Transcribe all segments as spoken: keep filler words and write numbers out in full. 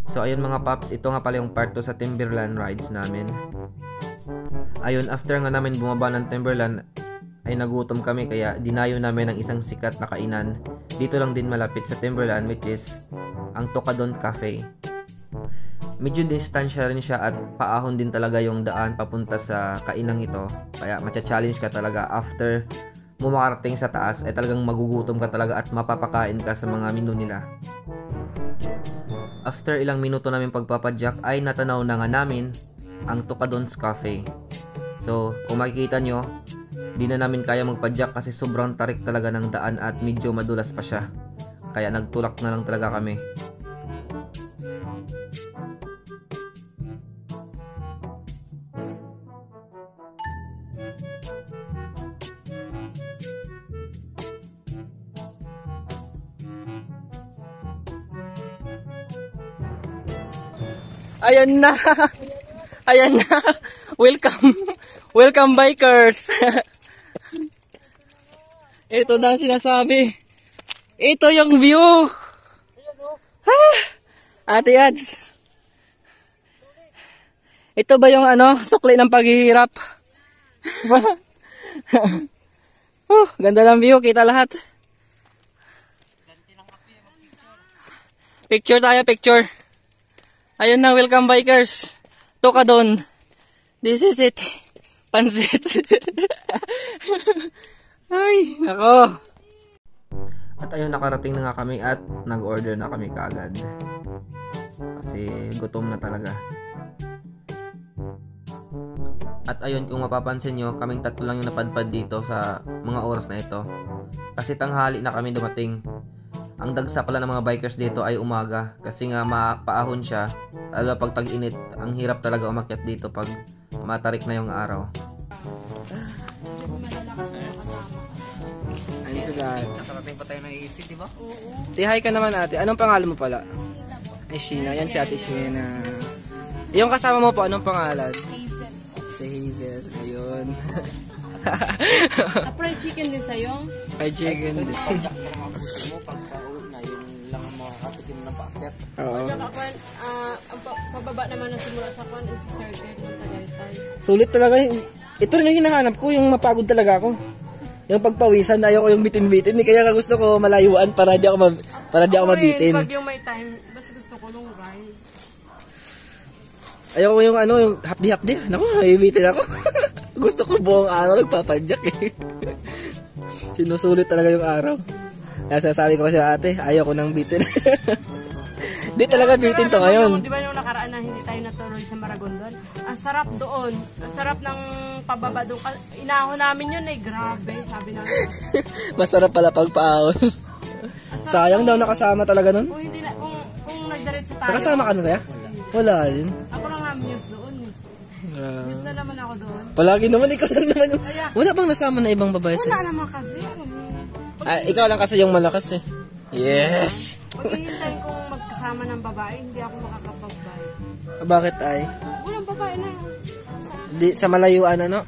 So ayun mga paps, ito nga pala yung part two sa Timberland rides namin. Ayun, after nga namin bumaba ng Timberland ay nagutom kami, kaya dinayo namin ang isang sikat na kainan dito lang din malapit sa Timberland, which is ang Tocadon Cafe. Medyo distansya rin siya at paahon din talaga yung daan papunta sa kainang ito, kaya matcha-challenge ka talaga. After mo makarating sa taas ay talagang magugutom ka talaga at mapapakain ka sa mga menu nila. After ilang minuto namin pagpapadyak ay natanaw na nga namin ang Tocadon's Cafe. So kung makikita nyo, di na namin kaya magpadyak kasi sobrang tarik talaga ng daan at medyo madulas pa siya, kaya nagtulak na lang talaga kami. Ayan na. Ayan na. Welcome. Welcome bikers. Ito na ang sinasabi. Ito yung view. Ah, Ate Ads. Ito ba yung ano, sukli ng paghihirap? Oh, ganda ng view, kita lahat. Picture tayo, picture. Ayun na, welcome bikers. Tocadon. This is it. Pansit. Ay, ako. At ayun, nakarating na nga kami at nag-order na kami kaagad. Kasi gutom na talaga. At ayun, kung mapapansin nyo, kaming tatlo lang yung napadpad dito sa mga oras na ito. Kasi tanghali na kami dumating. Ang dagsa pala ng mga bikers dito ay umaga. Kasi nga mapaahon siya. Lalo pag tag-init, ang hirap talaga umakyat dito pag matarik na yung araw. Ano sa lahat? Nakarating pa tayo ng iisip, di ba? Tihay ka naman ate. Anong pangalan mo pala? Ay, Sheena. Yan si ate Sheena. Yung kasama mo po, anong pangalan? Hazel. Si Hazel. Ayun. A fried chicken din sa'yo? Fried chicken. Oo. O tsaka kwan, ah, ang pa- pababa naman ng simula sa kwan is circuit ng Tagaytay. Sulit talaga yun. Ito rin yung hinahanap ko, yung mapagod talaga ako. Yung pagpawisan, ayoko yung bitin-bitin. Kaya nga gusto ko malayuan para di ako, ma- para di ako mabitin. Pag yung may time, basta gusto ko nung ride. Ayoko yung ano, yung hapdi-hapdi. Naku, mabibitin ako. Gusto ko buong araw nagpapadyak eh. Sinusulit talaga yung araw. Kaya sasabi ko kasi ate, ayoko nang bitin. Di talaga bitin to ngayon. Di ba yung nakaraan na hindi tayo natuloy sa Maragondon? Ang sarap doon. Ang sarap ng pababa doon. Inahon namin yun eh. Grabe. Sabi namin. Masarap pala pagpaahon. Sayang daw nakasama talaga nun. Kung hindi na, kung, kung nagdiretso tayo. Nakasama ka na kaya? Wala din. Ako lang nga news doon eh. Uh, News na naman ako doon. palagi naman ikaw lang naman yung... Wala bang nasama na ibang babae Wala sa'yo? naman kasi. Ah, ikaw lang kasi yung malakas eh. Yes! Paghihintay kong magkasama ng babae, hindi ako makakapag-buy. Bakit ay? Walang babae na. Di, sa malayuan ano?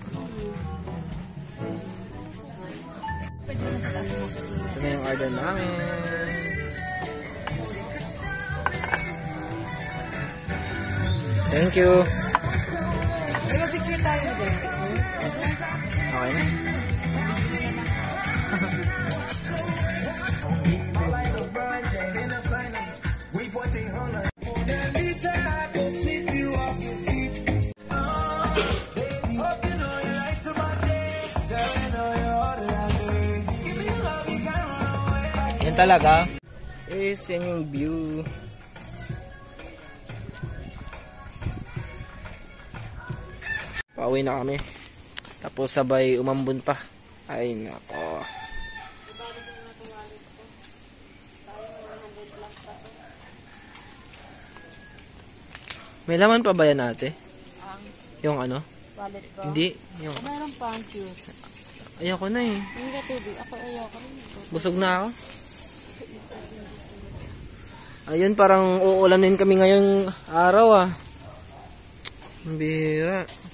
Ito na yung order namin. Thank you. May picture tayo din. Okay na. Yan talaga. Is yan yung view. Pauwi na kami. Tapos sabay umambon pa. Ay nako. May laman pa ba yan ate? Yung ano? Wallet ko. Hindi. Yung... Mayroon pa ang juice. Ayoko na eh. Hindi ka tubig. Ako ayoko rin. Busog na ako. Ayun, parang uulanin kami ngayong araw ah. Ang bihira.